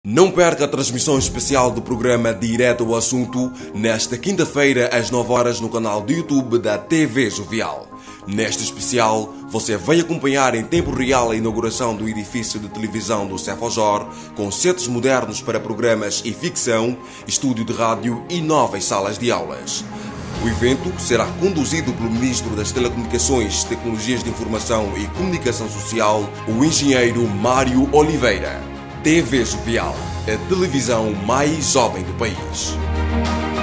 Não perca a transmissão especial do programa Direto ao Assunto, nesta quinta-feira às 9 horas no canal do YouTube da TV Jovial. Neste especial, você vai acompanhar em tempo real a inauguração do edifício de televisão do Cefojor, com setes modernos para programas e ficção, estúdio de rádio e novas salas de aulas. O evento será conduzido pelo Ministro das Telecomunicações, Tecnologias de Informação e Comunicação Social, o engenheiro Mário Oliveira. TV Jovial, a televisão mais jovem do país.